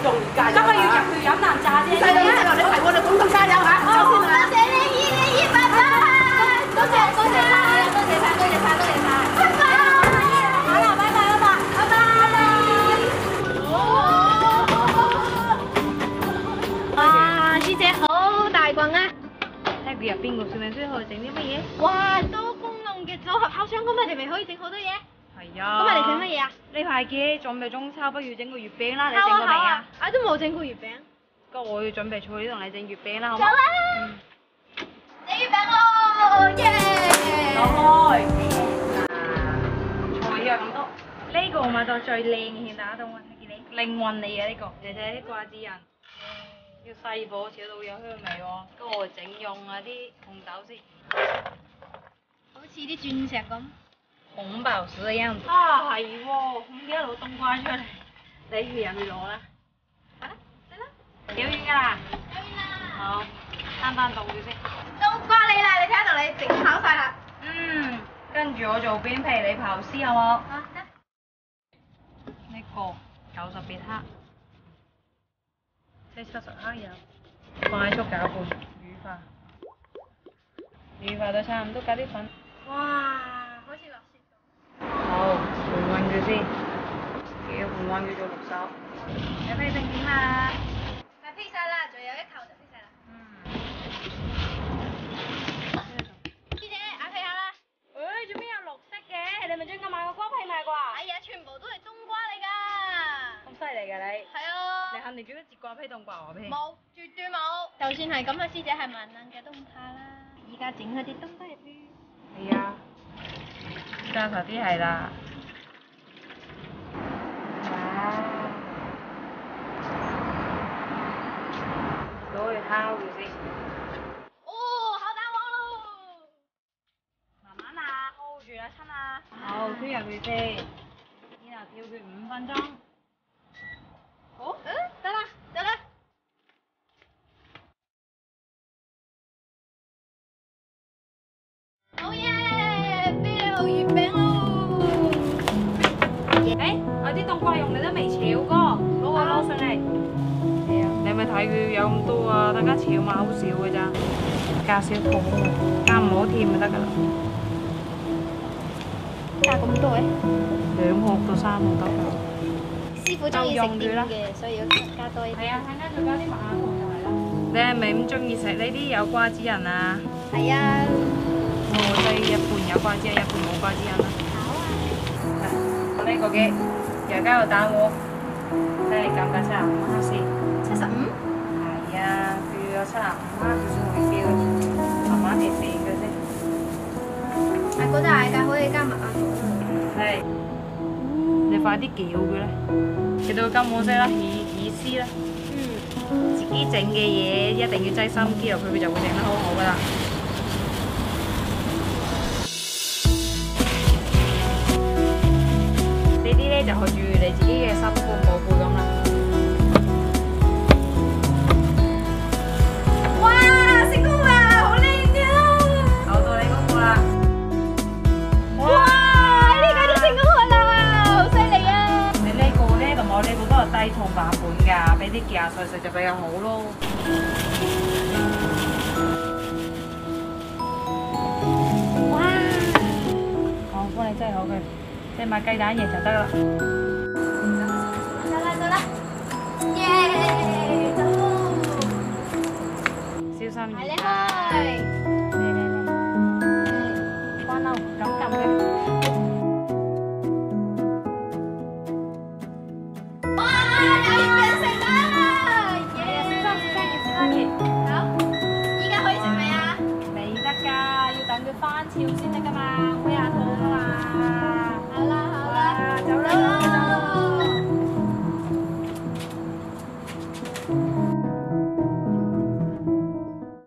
仲加油！ 今日要入去飲啖炸啫。 細路仔，你係我哋廣東加油嚇！走先啦！ 多謝你姨爸爸，多謝晒，多謝晒，拜拜。好啦，拜拜，拜拜，拜拜。哇，師姐好大棍啊！ 睇佢入邊個算命書可以整啲乜嘢？ 哇，多功能嘅組合烤箱，咁我哋咪可以整好多嘢。 係啊。 咁我哋整乜嘢啊？ 呢排嘅準備中秋，不如整個月餅啦！你烤整過未啊？ 我都冇整過月餅。 咁我要準備菜同你整月餅啦，好走嗎？ 啦！整月餅咯，耶！ 攞開。菜啊咁多，呢個我買到最靚嘅現打凍啊！睇見你，靈魂嚟嘅呢個，你睇啲掛紙人。要細火炒到有香味喎，跟住我整用啊啲紅豆先， 好似啲鑽石咁。 紅寶石嘅樣子。啊係喎，咁幾多攞冬瓜出嚟？你去入去攞啦。 好啦，嚟啦。 有完㗎啦。 有完啦。 好，攤凍住先。 冬瓜你啦，你睇下同你整好晒啦。 嗯，跟住我做邊皮，你刨絲好冇？ 好得。 呢個90別克。即70克油，快速攪拌，乳化，乳化到差唔多，加啲粉。 哇，好似落雪咁。 好，拌勻佢先，要拌勻佢做綠手。你批成點啦？ 快披晒啦，仲有一球就披晒啦。師姐，眼皮下啦。 誒，做咩有綠色嘅？你咪專登買個瓜皮賣啩？ 哎呀，全部都係冬瓜嚟㗎。 咁犀利㗎你？ 係啊。 你肯定做咗節瓜皮凍瓜皮。 冇，絕對冇。就算係咁啊，師姐係萬能嘅都唔怕啦。而家整嗰啲冬瓜入邊。 係啊，揸實啲係啦。哇！攞去烤住先。 哦，好大鑊咯！ 慢慢啊 ，hold 住啦，親啊。好，推入去先，然後跳佢5分鐘。好， 得啦，得啦。好嘢，啤酒月餅咯！ 誒，我啲冬瓜蓉你都未炒過，攞上嚟。係啊，你咪睇佢有咁多啊，大家炒埋好少嘅咋，加少糖，加唔好甜就得㗎啦。 加咁多嘅？ 2殼到3殼得㗎。 師傅中意食甜嘅，所以要加多啲。 係啊，陣間再加啲麥芽糖就係啦。你係咪咁中意食呢啲有瓜子仁啊？ 係啊。 我哋一半有瓜子仁，一半冇瓜子仁啦。 好啊。 我呢個嘅又加個蛋黃，睇你夠唔夠75克先。 75？ 係啊，佢要有75克佢先會標，慢慢地肥佢先。 我覺得大家可以加麥芽糖。 係。你快啲攪佢啦，攪到金黃色啦，起絲啦。 嗯。 自己整嘅嘢一定要擠心機落去，佢就會整得好好噶啦。呢啲咧就學住你自己嘅心肝寶貝咁啦。 哇！成功啦，好靚啊！ 搞到你嗰個啦。 哇！呢個都成功啦，好犀利啊！ 你呢個咧同我呢個都係低重版本㗎，俾啲幾廿歲食就比較好咯。 哇！ 我幫你擠好佢，即係買雞蛋液就得啦。 走啦走啦，耶！走！ 小心快啲啲啊！ 開！ 嚟，關嬲，咁撳佢。 哇！有月餅食啦！耶！ 小心熱。 好，依家可以食未啊？ 未得㗎，要等佢翻潮先